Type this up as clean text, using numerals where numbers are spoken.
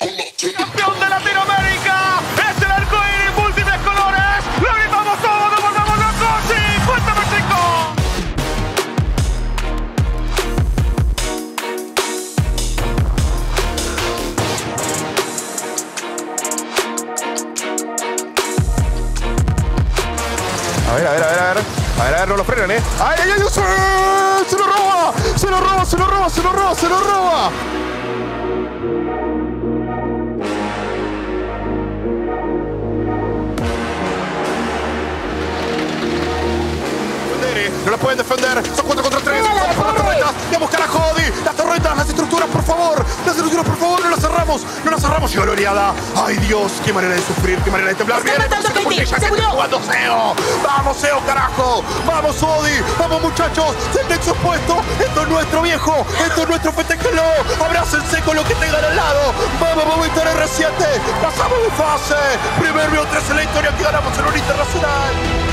¡Campeón de Latinoamérica! ¡Es el arcoíris múltiples colores! ¡Lo gritamos todos! ¡Nos volvemos locos! ¡50 México! A ver, no lo frenan, ¿eh? ¡Ay, ay, ay! ¡Se lo roba! ¡Se lo roba, se lo roba, se lo roba, se lo roba! No la pueden defender, son 4 contra 3, vamos por las torretas, voy a buscar a Cody, las torretas, las estructuras, por favor, no las cerramos, llegó la oleada. Ay Dios, qué manera de sufrir, qué manera de temblar. Bien, porque ya que está jugando Seo, vamos Seo, carajo, vamos Odi, vamos muchachos, el nexo expuesto, esto es nuestro viejo, esto es nuestro, festejelo, abrácense con lo que tengan al lado, vamos Movistar R7, pasamos de fase, primer veo 3 en la historia que ganamos en un internacional.